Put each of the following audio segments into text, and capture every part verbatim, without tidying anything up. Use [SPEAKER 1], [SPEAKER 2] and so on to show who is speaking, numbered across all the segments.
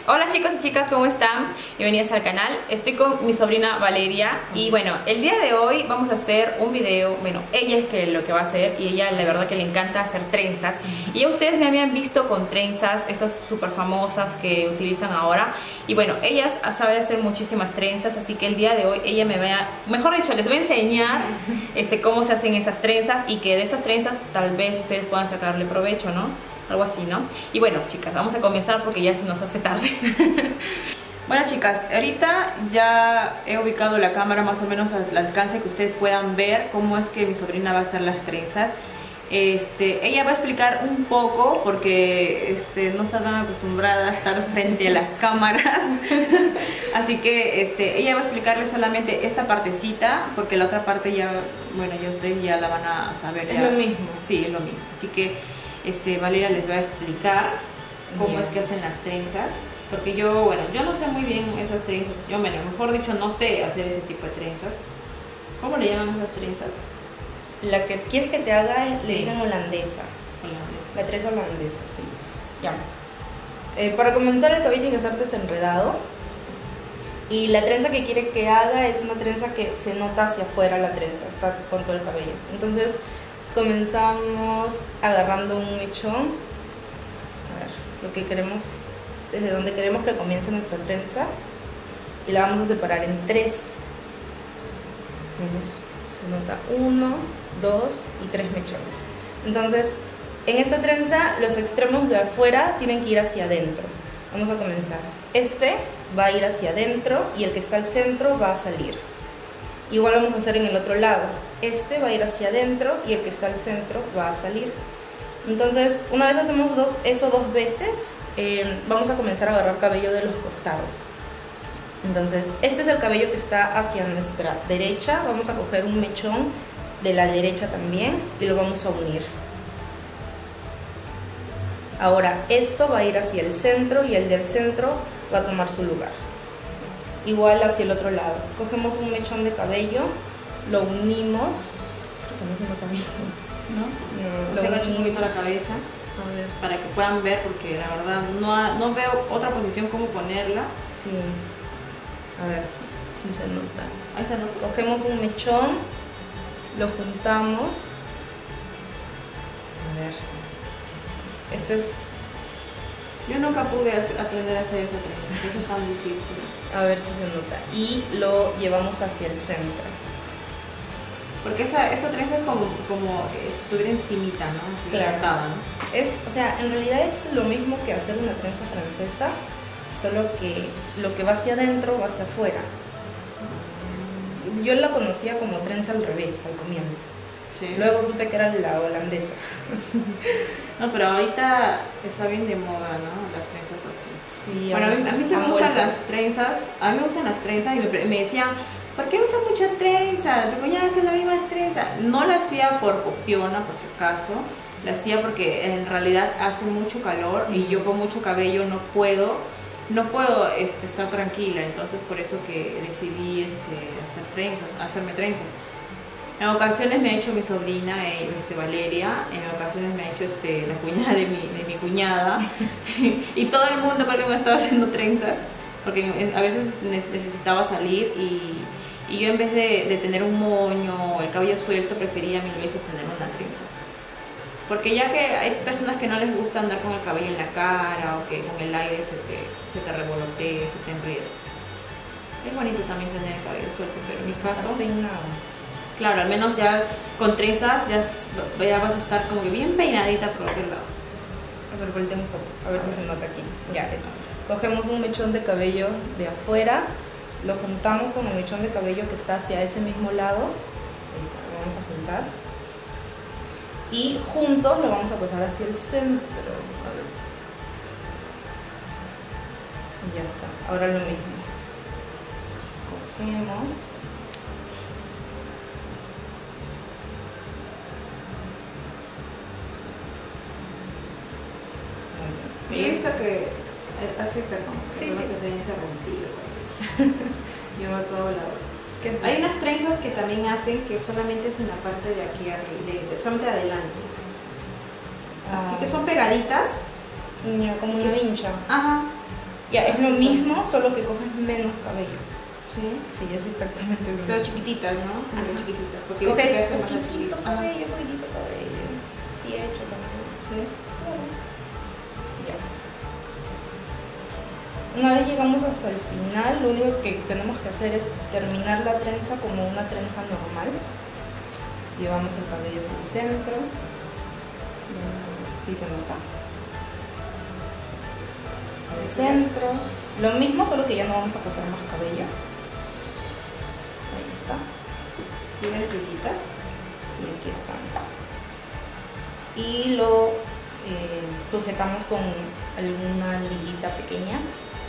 [SPEAKER 1] Hola chicos y chicas, ¿cómo están? Bienvenidos al canal. Estoy con mi sobrina Valeria y bueno, el día de hoy vamos a hacer un video. Bueno, ella es que lo que va a hacer y ella la verdad que le encanta hacer trenzas. Y ya ustedes me habían visto con trenzas, esas súper famosas que utilizan ahora. Y bueno, ella sabe hacer muchísimas trenzas, así que el día de hoy ella me va a, mejor dicho, les voy a enseñar este, cómo se hacen esas trenzas y que de esas trenzas tal vez ustedes puedan sacarle provecho, ¿no? Algo así, ¿no? Y bueno, chicas, vamos a comenzar porque ya se nos hace tarde. Bueno, chicas, ahorita ya he ubicado la cámara más o menos al alcance que ustedes puedan ver cómo es que mi sobrina va a hacer las trenzas. Este, ella va a explicar un poco porque este, no está tan acostumbrada a estar frente a las cámaras. Así que este, ella va a explicarle solamente esta partecita, porque la otra parte ya, bueno, ya ustedes ya la van a saber.
[SPEAKER 2] Es
[SPEAKER 1] ya.
[SPEAKER 2] lo mismo.
[SPEAKER 1] Sí, es lo mismo. Así que este, Valeria les va a explicar cómo
[SPEAKER 2] Bien.
[SPEAKER 1] es que hacen las trenzas. Porque yo, bueno, yo no sé muy bien esas trenzas. Yo, bueno, mejor dicho, no sé hacer ese tipo de trenzas. ¿Cómo le llaman esas trenzas?
[SPEAKER 2] La que quieres que te haga es,
[SPEAKER 1] Sí.
[SPEAKER 2] le dicen holandesa.
[SPEAKER 1] Holandesa.
[SPEAKER 2] La trenza holandesa, sí. Ya. Eh, para comenzar, el cabello tiene que ser desenredado. Y la trenza que quiere que haga es una trenza que se nota hacia afuera la trenza, está con todo el cabello. Entonces, comenzamos agarrando un mechón. A ver, lo que queremos, desde donde queremos que comience nuestra trenza. Y la vamos a separar en tres. Vemos, se nota uno, dos y tres mechones. Entonces, en esta trenza, los extremos de afuera tienen que ir hacia adentro. Vamos a comenzar. Este va a ir hacia adentro y el que está al centro va a salir. Igual vamos a hacer en el otro lado. Este va a ir hacia adentro y el que está al centro va a salir. Entonces, una vez hacemos dos, eso dos veces, eh, vamos a comenzar a agarrar cabello de los costados. Entonces, este es el cabello que está hacia nuestra derecha. Vamos a coger un mechón de la derecha también y lo vamos a unir. Ahora, esto va a ir hacia el centro y el del centro va a tomar su lugar. Igual hacia el otro lado. Cogemos un mechón de cabello, lo unimos. No se nota bien.
[SPEAKER 1] ¿No?
[SPEAKER 2] No,
[SPEAKER 1] Se
[SPEAKER 2] lo
[SPEAKER 1] agacha un
[SPEAKER 2] unimos.
[SPEAKER 1] poquito la cabeza
[SPEAKER 2] A ver.
[SPEAKER 1] para que puedan ver, porque la verdad no, ha- no veo otra posición cómo ponerla.
[SPEAKER 2] Sí. A ver si se nota.
[SPEAKER 1] Ahí se nota.
[SPEAKER 2] Cogemos un mechón, lo juntamos. A ver. Este es.
[SPEAKER 1] Yo nunca pude hacer- aprender a hacer esa trenza, eso es tan difícil.
[SPEAKER 2] A ver si se nota. Y lo llevamos hacia el centro.
[SPEAKER 1] Porque esa, esa trenza es como, como eh, si estuviera encimita, ¿no? Así
[SPEAKER 2] Claro.
[SPEAKER 1] cortada, ¿no?
[SPEAKER 2] Es, o sea, en realidad es lo mismo que hacer una trenza francesa, solo que lo que va hacia adentro va hacia afuera. Yo la conocía como trenza al revés al comienzo.
[SPEAKER 1] Sí.
[SPEAKER 2] Luego supe que era la holandesa.
[SPEAKER 1] No, pero ahorita está bien de moda, ¿no? Las trenzas así.
[SPEAKER 2] Sí,
[SPEAKER 1] Bueno, a mí, a mí se me
[SPEAKER 2] han
[SPEAKER 1] gustan
[SPEAKER 2] vuelto.
[SPEAKER 1] las trenzas, a mí me gustan las trenzas y me, pre- me decían, ¿por qué usas mucha trenza? Tu cuñada hace la misma trenza. No la hacía por copiona, por si acaso, la hacía porque en realidad hace mucho calor y yo con mucho cabello no puedo, no puedo este, estar tranquila, entonces por eso que decidí este, hacer trenzas, hacerme trenzas. En ocasiones me ha hecho mi sobrina, eh, este, Valeria, en ocasiones me ha hecho este, la cuñada de mi, de mi cuñada y todo el mundo creo que me estaba haciendo trenzas porque eh, a veces ne- necesitaba salir y, y yo en vez de, de tener un moño o el cabello suelto prefería mil veces tener una trenza. Porque ya que hay personas que no les gusta andar con el cabello en la cara o que con el aire se te, se te revolotea, se te enreda. Es bonito también tener el cabello suelto, pero en mi
[SPEAKER 2] Está
[SPEAKER 1] caso...
[SPEAKER 2] peinado.
[SPEAKER 1] Claro, al menos ya con trenzas ya, ya vas a estar como que bien peinadita por aquel lado.
[SPEAKER 2] A ver, voltea un poco, a ver si se nota aquí. Ya, es. Cogemos un mechón de cabello de afuera, lo juntamos con el mechón de cabello que está hacia ese mismo lado. Ahí está, lo vamos a juntar. Y juntos lo vamos a pasar hacia el centro. A ver. Y ya está. Ahora lo mismo. Cogemos.
[SPEAKER 1] Y esto que hace, perdón,
[SPEAKER 2] Sí,
[SPEAKER 1] perdón
[SPEAKER 2] sí.
[SPEAKER 1] que te he interrumpido. Yo a todo lado.
[SPEAKER 2] ¿Qué?
[SPEAKER 1] Hay unas trenzas que también hacen que solamente es en la parte de aquí arriba, de, de- solamente adelante. Así
[SPEAKER 2] Ah.
[SPEAKER 1] que son pegaditas.
[SPEAKER 2] Ya, como una vincha.
[SPEAKER 1] Ajá.
[SPEAKER 2] Ya, es lo
[SPEAKER 1] Así
[SPEAKER 2] mismo, solo que coges menos cabello.
[SPEAKER 1] Sí.
[SPEAKER 2] Sí, es exactamente lo
[SPEAKER 1] Pero
[SPEAKER 2] mismo.
[SPEAKER 1] chiquititas, ¿no? Pero
[SPEAKER 2] Ajá.
[SPEAKER 1] chiquititas. Porque
[SPEAKER 2] Coges
[SPEAKER 1] viste que hace más
[SPEAKER 2] poquitito
[SPEAKER 1] chiquito. Ah,
[SPEAKER 2] cabello, poquitito cabello. Sí, he hecho también.
[SPEAKER 1] sí.
[SPEAKER 2] Ya. Una vez llegamos hasta el final, lo único que tenemos que hacer es terminar la trenza como una trenza normal. Llevamos el cabello hacia el centro. Sí se nota. Al centro. Lo mismo, solo que ya no vamos a coger más cabello. Ahí está.
[SPEAKER 1] ¿Tienes chiquititas?
[SPEAKER 2] Sí, aquí están. Y lo eh, sujetamos con alguna liguita pequeña.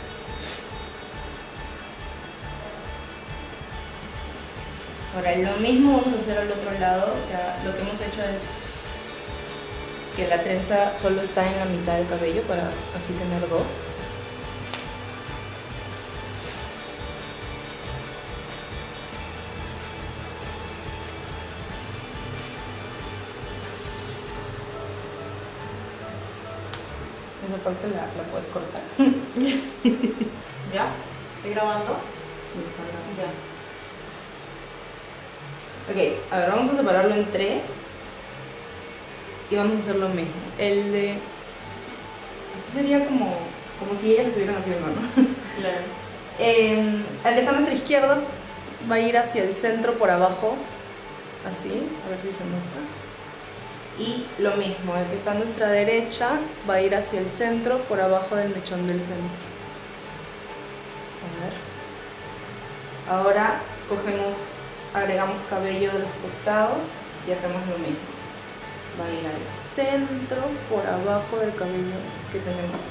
[SPEAKER 2] Ahora, lo mismo vamos a hacer al otro lado. O sea, lo que hemos hecho es que la trenza solo está en la mitad del cabello para así tener dos. Esa parte la, la puedes cortar.
[SPEAKER 1] ¿Ya? ¿Estoy grabando?
[SPEAKER 2] Sí, está grabando.
[SPEAKER 1] Ya.
[SPEAKER 2] Ok, a ver, vamos a separarlo en tres. Y vamos a hacer lo mismo. El de... Así sería como, como si ellas lo estuvieran haciendo, ¿no?
[SPEAKER 1] Claro.
[SPEAKER 2] Eh, el que está a nuestra izquierda va a ir hacia el centro por abajo. Así, a ver si se nota. Y lo mismo, el que está a nuestra derecha va a ir hacia el centro por abajo del mechón del centro. A ver. Ahora cogemos, agregamos cabello de los costados y hacemos lo mismo. Va a ir al centro por abajo del cabello que tenemos.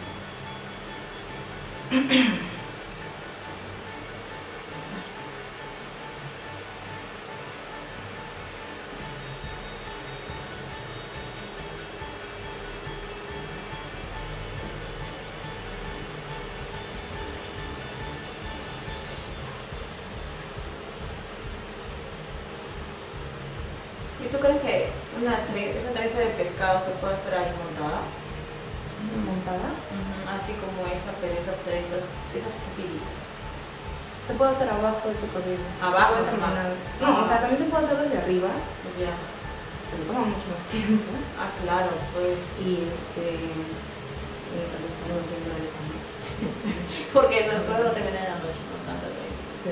[SPEAKER 1] ¿Y tú crees que una tre- esa trenza de pescado se puede hacer ahí montada?
[SPEAKER 2] Montada.
[SPEAKER 1] Así como esa, pero esas trenzas, esas tupiditas.
[SPEAKER 2] Se puede hacer abajo de tu cabello.
[SPEAKER 1] Abajo
[SPEAKER 2] Puede
[SPEAKER 1] nomás.
[SPEAKER 2] terminar. No, o sea, también se puede hacer desde arriba,
[SPEAKER 1] Ya.
[SPEAKER 2] pero toma mucho más tiempo.
[SPEAKER 1] Ah, claro, pues.
[SPEAKER 2] Y este. Y esa lo que estamos haciendo es también.
[SPEAKER 1] Porque los puedo terminar en la noche, no tantas veces.
[SPEAKER 2] Sí.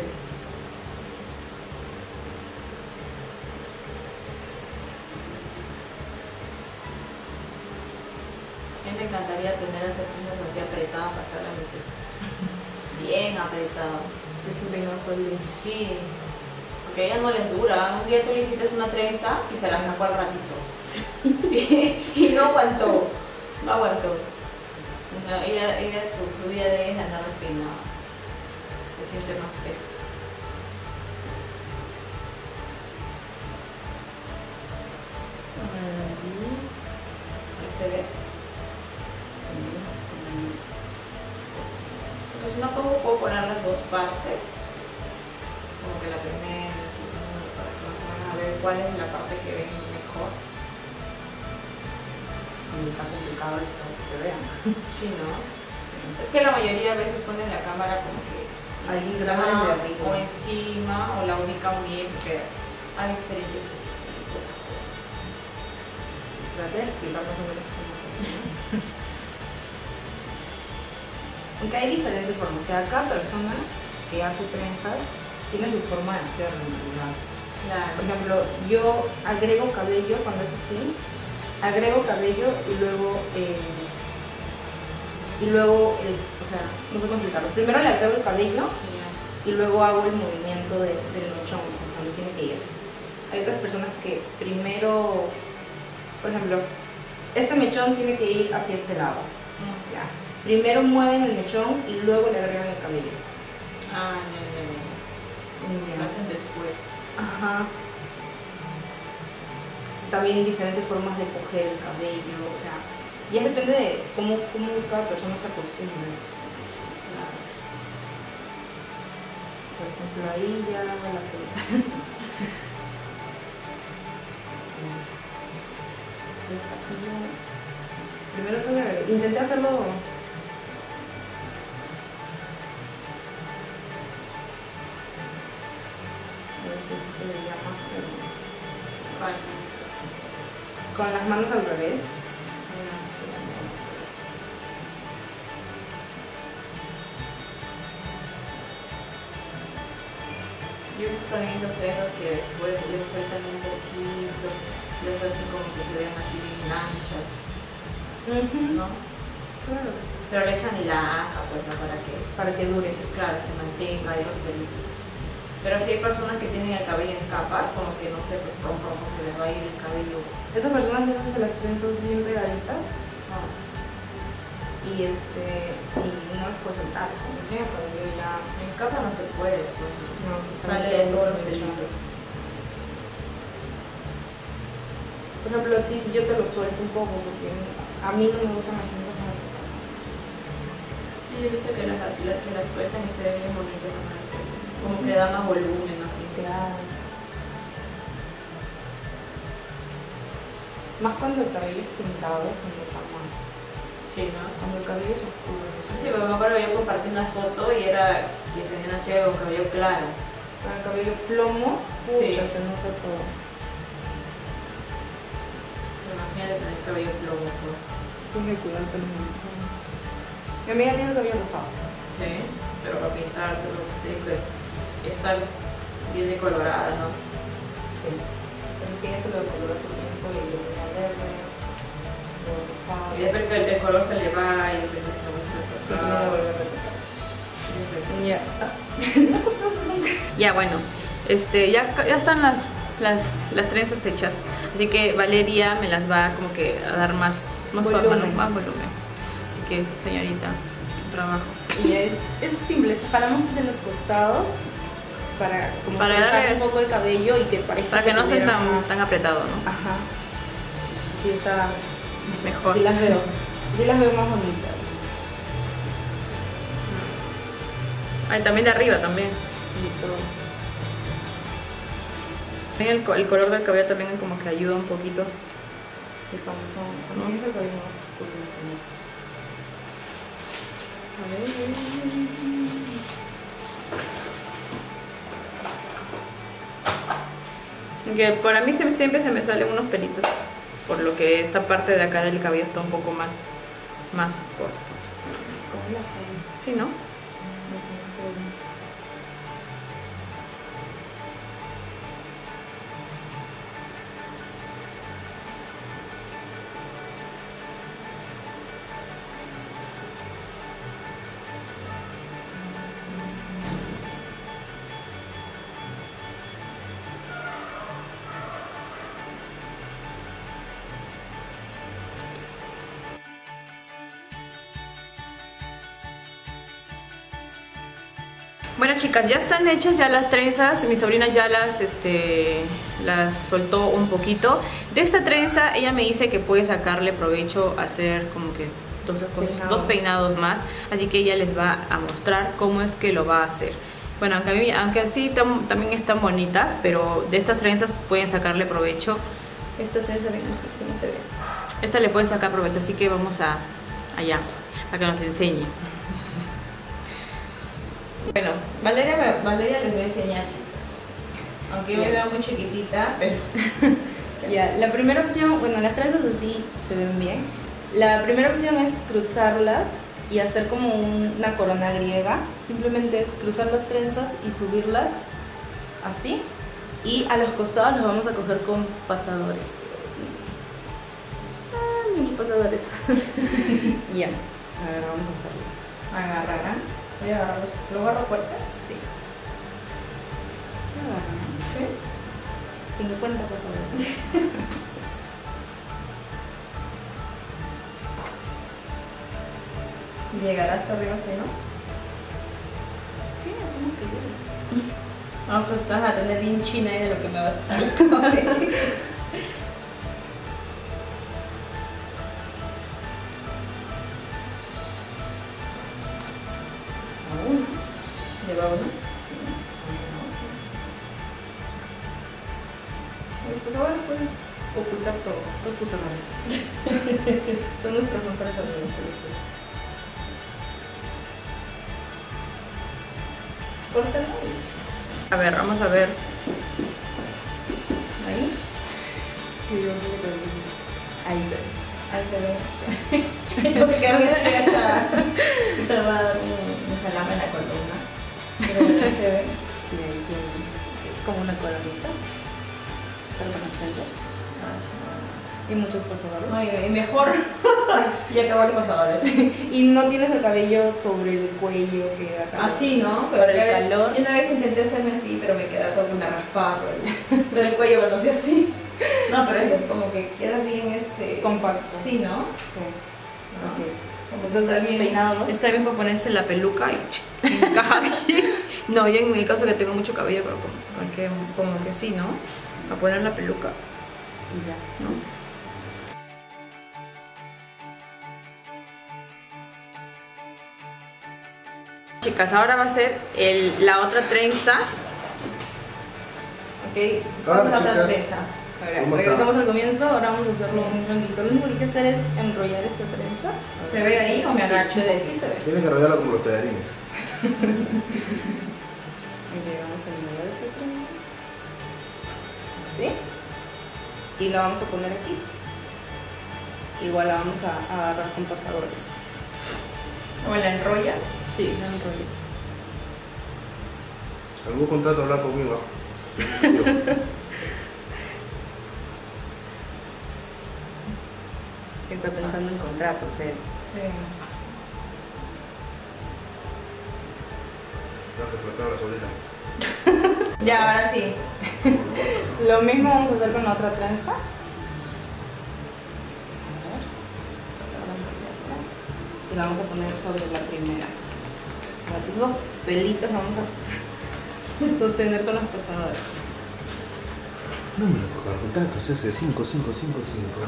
[SPEAKER 1] A mí me encantaría tener esas trenzas así apretadas para hacer la música. Bien apretado.
[SPEAKER 2] Es un peinado fuerte.
[SPEAKER 1] Sí. Porque a ellas no les dura. Un día tú le hiciste una trenza y se la sacó al ratito. y no aguantó. No aguantó. No, ella, ella su, su vida de ella es andar peinada. Se siente más fresca. Ahí se ve. Pues no puedo, puedo poner las dos partes. Como que la primera, la segunda, para que más o menos a ver cuál es la parte que ven mejor.
[SPEAKER 2] Está complicado esto, que se vea.
[SPEAKER 1] Sí, ¿no? Es que la mayoría de veces ponen la cámara como que
[SPEAKER 2] Ahí
[SPEAKER 1] encima,
[SPEAKER 2] graban de arriba.
[SPEAKER 1] o encima o la ubican bien, porque hay diferentes estilos.
[SPEAKER 2] Traté de explicar más o menos cómo se ve. Aunque hay diferentes formas, o sea, cada persona que hace trenzas tiene su forma de hacerlo en realidad.
[SPEAKER 1] Claro.
[SPEAKER 2] Por ejemplo, yo agrego cabello cuando es así, agrego cabello y luego, eh, y luego, eh, o sea, no sé cómo explicarlo. Primero le agrego el cabello y luego hago el movimiento de, del mechón, o sea, donde tiene que ir. Hay otras personas que primero, por ejemplo, este mechón tiene que ir hacia este lado.
[SPEAKER 1] Mm.
[SPEAKER 2] Ya. Primero mueven el mechón y luego le agregan el cabello.
[SPEAKER 1] Ah, ya, ya, ya. Lo hacen después.
[SPEAKER 2] Ajá. También diferentes formas de coger el cabello, o sea, ya depende de cómo, cómo cada persona se acostumbre.
[SPEAKER 1] Claro.
[SPEAKER 2] Por ejemplo, ahí ya hago la fruta. Es así yo. Primero tengo que- intenté hacerlo que así se le llama, pero
[SPEAKER 1] Vale.
[SPEAKER 2] con las manos al revés.
[SPEAKER 1] Yo he visto también esas trenzas que después les sueltan un poquito, les hacen como que se vean así anchas,
[SPEAKER 2] Uh-huh.
[SPEAKER 1] ¿no?
[SPEAKER 2] Claro.
[SPEAKER 1] Pero le echan laca, pues, ¿no? Para que,
[SPEAKER 2] Para que dure.
[SPEAKER 1] se- claro, se mantenga ahí los pelitos. Pero si hay personas que tienen el cabello en capas, como que no sé, pues pronto como que les va a ir el cabello.
[SPEAKER 2] Esas personas que hacen las trenzas bien pegaditas
[SPEAKER 1] No.
[SPEAKER 2] y este y no las puedo soltar, como tiene el cabello ya
[SPEAKER 1] En capa no se puede, pues.
[SPEAKER 2] no se está
[SPEAKER 1] Sale de todos los
[SPEAKER 2] metiendo.
[SPEAKER 1] pelitos.
[SPEAKER 2] Por ejemplo, a ti si yo te lo suelto un poco porque a mí no me gustan las trenzas tan apretadas.
[SPEAKER 1] Y he visto que las, las que las sueltan y se ven bien bonitas cuando las sueltan. Como que da más volumen, así.
[SPEAKER 2] Claro. Más cuando el cabello es pintado se nota más.
[SPEAKER 1] Sí, ¿no?
[SPEAKER 2] Cuando el cabello es oscuro. no sé.
[SPEAKER 1] Sí, pero me acuerdo yo compartí una foto y era que tenía una chica con cabello claro.
[SPEAKER 2] Con el cabello plomo,
[SPEAKER 1] Sí.
[SPEAKER 2] pucha, se nota todo.
[SPEAKER 1] Imagínate tener cabello plomo, pues.
[SPEAKER 2] Tienes que cuidarte un montón. Mi amiga tiene el cabello rosado.
[SPEAKER 1] Sí, pero para pintártelo tiene que estar bien decolorada, ¿no?
[SPEAKER 2] Sí. Pero que ella se lo decoloró hace tiempo y lo tenía verde, lo rosado.
[SPEAKER 1] Y después que el color se le va y después que se
[SPEAKER 2] Sí, tiene que volver a retocarse. Ya.
[SPEAKER 1] Ya, bueno, este, ya, ya están las, las, las trenzas hechas, así que Valeria me las va como que a dar más, más
[SPEAKER 2] Volumen.
[SPEAKER 1] forma, ¿no? Más volumen. Así que, señorita, tu trabajo.
[SPEAKER 2] Y es, es simple, separamos de los costados para como
[SPEAKER 1] Para
[SPEAKER 2] soltar
[SPEAKER 1] darle-
[SPEAKER 2] un poco el cabello y que parezca
[SPEAKER 1] Para que no esté
[SPEAKER 2] tuviera
[SPEAKER 1] tan,
[SPEAKER 2] más-
[SPEAKER 1] tan apretado, ¿no?
[SPEAKER 2] Ajá. Sí, está
[SPEAKER 1] Mejor.
[SPEAKER 2] Sí las veo. Sí las veo más bonitas.
[SPEAKER 1] Ay, también de arriba también.
[SPEAKER 2] Sí, todo.
[SPEAKER 1] También el, co- el color del cabello también como que ayuda un poquito.
[SPEAKER 2] Sí, cuando son. Cuando es el cabello más oscuro, sí. A ver.
[SPEAKER 1] Que para mí se- siempre se me salen unos pelitos, por lo que esta parte de acá del cabello está un poco más, más corta.
[SPEAKER 2] ¿Cómo las cabello?
[SPEAKER 1] Sí, ¿no? Bueno, chicas, ya están hechas ya las trenzas. Mi sobrina ya las, este, las soltó un poquito. De esta trenza ella me dice que puede sacarle provecho a hacer como que dos,
[SPEAKER 2] Dos
[SPEAKER 1] cos-
[SPEAKER 2] peinados.
[SPEAKER 1] dos peinados más. Así que ella les va a mostrar cómo es que lo va a hacer. Bueno, aunque, a mí, aunque así tam- también están bonitas, pero de estas trenzas pueden sacarle provecho. Esta trenza, ven, ¿cómo se ve? Esta le pueden sacar provecho, así que vamos a allá, para que nos enseñe. Bueno, Valeria, me- Valeria les voy a enseñar, chicas. Aunque yo me
[SPEAKER 2] Ya.
[SPEAKER 1] veo muy chiquitita, pero...
[SPEAKER 2] Ya, la primera opción, bueno, las trenzas así se ven bien. La primera opción es cruzarlas y hacer como un- una corona griega. Simplemente es cruzar las trenzas y subirlas así. Y a los costados los vamos a coger con pasadores. Ah, mini pasadores. Ya, a ver, vamos a hacerlo.
[SPEAKER 1] Agarrarán. Voy a agarrar los... ¿Lo agarro fuerte?
[SPEAKER 2] Sí. Se agarran.
[SPEAKER 1] Sí.
[SPEAKER 2] cincuenta pasadores.
[SPEAKER 1] Llegará hasta arriba así, ¿no?
[SPEAKER 2] Sí, hacemos que llegue.
[SPEAKER 1] Vamos a estar a tener bien china ahí de lo que me va a estar.
[SPEAKER 2] Hasta uno.
[SPEAKER 1] ¿Lleva uno?
[SPEAKER 2] Sí. Bueno, pues ahora puedes ocultar todo, todos tus errores. Son nuestros mejores amigos, te lo juro. Córtalo y
[SPEAKER 1] A ver, vamos a ver
[SPEAKER 2] Sí, yo creo que ahí se ve.
[SPEAKER 1] Ahí se ve. Sí. Porque a mí se agacha. Te va a dar un, un jalame en la columna. Pero ahí se ve.
[SPEAKER 2] Sí, ahí se ve. Es como una coronita. Solo con las trenzas. Y muchos pasadores.
[SPEAKER 1] No, y, y mejor. Y acabó el pasadores.
[SPEAKER 2] Y no tienes el cabello sobre el cuello que da calor.
[SPEAKER 1] Así, ¿no?
[SPEAKER 2] Por el calor.
[SPEAKER 1] Y una vez intenté hacerme así, pero me queda como una raspada por el, por el cuello cuando hacía así. No, pero eso es como que queda bien este...
[SPEAKER 2] compacto.
[SPEAKER 1] Sí, ¿no?
[SPEAKER 2] Sí.
[SPEAKER 1] ¿No?
[SPEAKER 2] Ok.
[SPEAKER 1] Como
[SPEAKER 2] Entonces,
[SPEAKER 1] está bien,
[SPEAKER 2] peinados.
[SPEAKER 1] está bien para ponerse la peluca y ch, encaja bien. No, yo en mi caso que tengo mucho cabello, pero como, como que, como que sí, ¿no? Para poner la peluca.
[SPEAKER 2] Y ya.
[SPEAKER 1] ¿No? Chicas, ahora va a ser el, la otra trenza. Ok,
[SPEAKER 3] Hola,
[SPEAKER 1] vamos a la otra
[SPEAKER 3] chicas.
[SPEAKER 1] trenza.
[SPEAKER 2] Ahora,
[SPEAKER 3] ¿Cómo
[SPEAKER 2] regresamos
[SPEAKER 3] está?
[SPEAKER 2] al comienzo, ahora vamos a hacerlo un poquito. Lo único que hay que hacer es enrollar esta trenza.
[SPEAKER 1] ¿Se ve ahí o me
[SPEAKER 2] Sí,
[SPEAKER 1] agacho?
[SPEAKER 2] se ve, sí se ve.
[SPEAKER 3] Tienes que enrollarlo como los tallarines.
[SPEAKER 2] Ok, vamos a enrollar esta trenza. Así. Y la vamos a poner aquí. Igual la vamos a, a agarrar con pasadores.
[SPEAKER 1] ¿O la enrollas?
[SPEAKER 2] Sí, la enrollas.
[SPEAKER 3] ¿Algún contrato hablar conmigo?
[SPEAKER 2] Está pensando en contratos, eh.
[SPEAKER 1] Sí.
[SPEAKER 3] No, te explotaron la sobrina.
[SPEAKER 1] Ya, ahora sí.
[SPEAKER 2] Lo mismo vamos a hacer con la otra trenza. A ver. Y la vamos a poner sobre la primera. Ahora, esos pelitos vamos a sostener con las pasadoras.
[SPEAKER 3] No me lo puedo dar contrato, se hace cinco, cinco, cinco, cinco.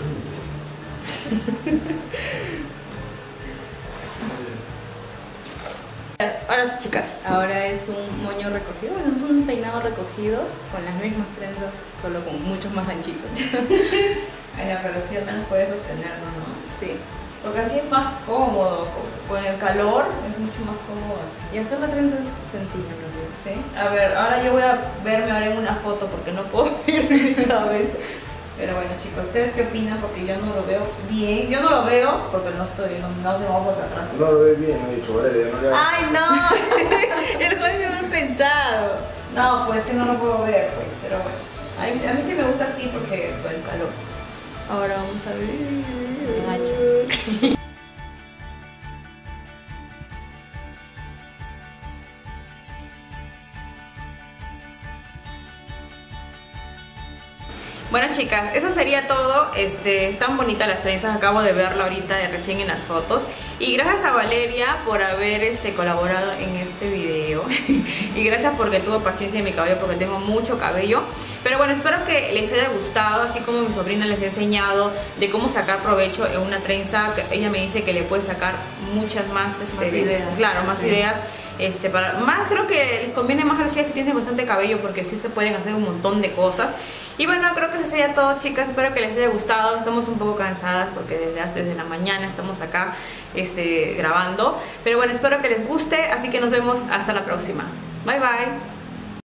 [SPEAKER 1] Ahora sí, chicas.
[SPEAKER 2] Ahora es un moño recogido, bueno, es un peinado recogido con las mismas trenzas, solo con muchos más anchitos.
[SPEAKER 1] Ay, no, pero sí al menos puedes sostenerlo, ¿no?
[SPEAKER 2] Sí.
[SPEAKER 1] Porque así es más cómodo. Con, con el calor es mucho más cómodo así.
[SPEAKER 2] Y hacer la trenza es sencillo, en realidad.
[SPEAKER 1] ¿Sí? A ver, ahora yo voy a verme ahora en una foto porque no puedo ver mi cabeza. Pero bueno, chicos, ¿ustedes qué opinan? Porque yo no lo veo bien. Yo no lo veo porque no estoy, no, no tengo ojos atrás.
[SPEAKER 3] No lo ves bien, ha dicho, Valeria, no le hagas.
[SPEAKER 1] ¡Ay, no! El juez me habrá pensado. No, pues que no lo puedo ver, pues. Pero bueno, a mí, a mí sí me gusta así porque por el calor. Ahora vamos a ver. Bueno, chicas, eso sería todo. Este, están bonitas las trenzas, acabo de verla ahorita de recién en las fotos. Y gracias a Valeria por haber este, colaborado en este video. Y gracias porque tuvo paciencia en mi cabello, porque tengo mucho cabello. Pero bueno, espero que les haya gustado, así como mi sobrina les ha enseñado de cómo sacar provecho en una trenza. Que ella me dice que le puede sacar muchas más, este,
[SPEAKER 2] Más ideas.
[SPEAKER 1] Claro, más
[SPEAKER 2] Sí.
[SPEAKER 1] ideas. Este, para, más creo que les conviene más a las chicas que tienen bastante cabello, porque sí se pueden hacer un montón de cosas. Y bueno, creo que eso sería todo, chicas. Espero que les haya gustado. Estamos un poco cansadas porque desde, desde la mañana estamos acá este, grabando. Pero bueno, espero que les guste, así que nos vemos hasta la próxima. Bye bye.